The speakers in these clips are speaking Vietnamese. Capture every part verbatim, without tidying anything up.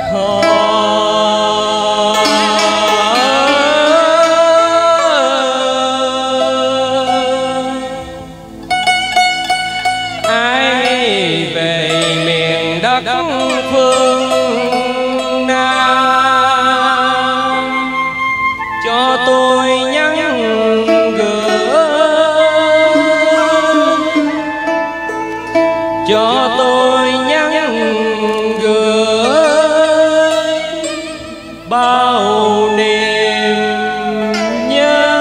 Ai về miền đất phương Nam cho tôi nhắn gửi, cho tôi nhắn gửi bao niềm nhớ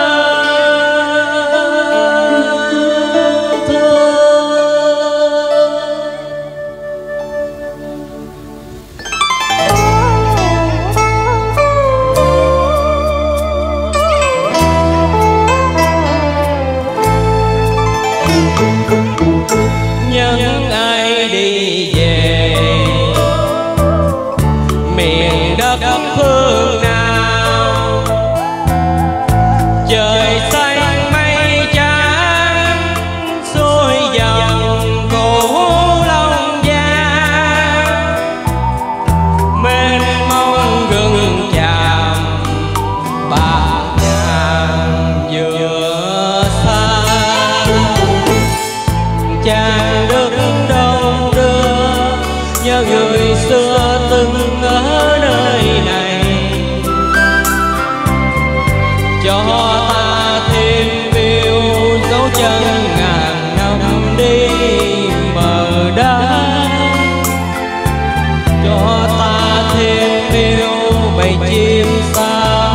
thương. Những ai đi về miền đất phương nào, trời xanh mây trắng xuôi dòng Cửu Long Giang, mênh mông rừng tràm bạc ngàn giữa xa. Chàng đứng đông đưa nhớ người xưa từng ở nơi này, cho ta thêm yêu dấu chân ngàn năm đi bờ đá, cho ta thêm yêu bầy chim xa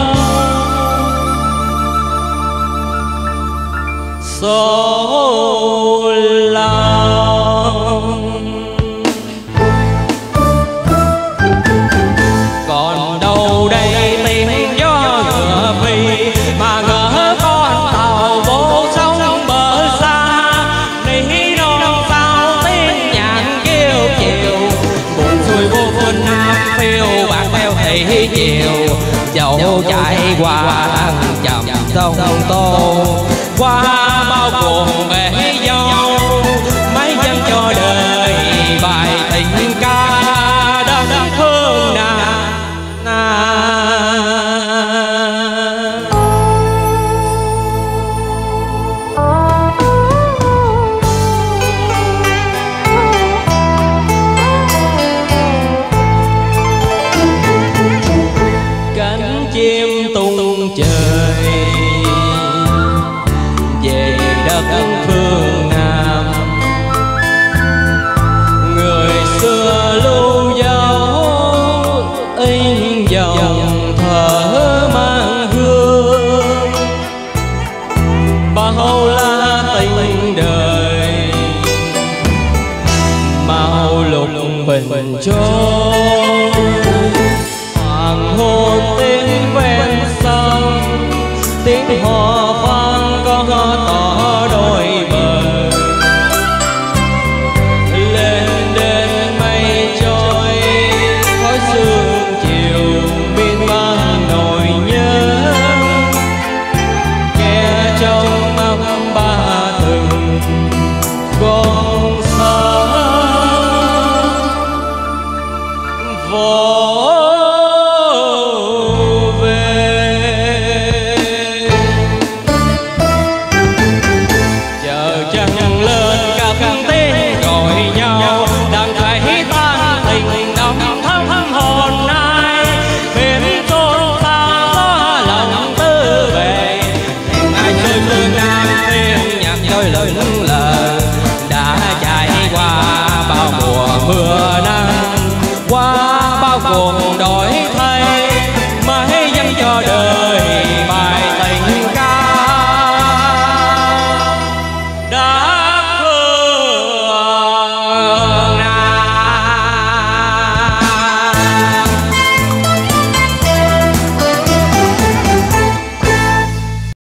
số lòng. Còn đâu đây tiếng gió ngựa phi mà ngỡ con tàu vô sông bờ xa, nỉ non sao tiếng nhạc kêu chiều, buồn xuôi vô phương Nam phiêu bạc theo thủy chiều, dẫu chạy qua thăng trầm sông Tô, qua bao cuồng bể dâu, mấy dân cho đời bài tình ca đất phương Nam. Cánh chim tung trời về đất phương Nam, người xưa lưu dấu in dòng thở mang hương, bao la tình đời màu lục bình trôi, hoàng hôn tiếng ven sông, tiếng hò vang có tỏ đôi bờ, lên đến mây trôi khói sương chiều miên man nỗi nhớ, nghe trong âm ba từng con sóng vô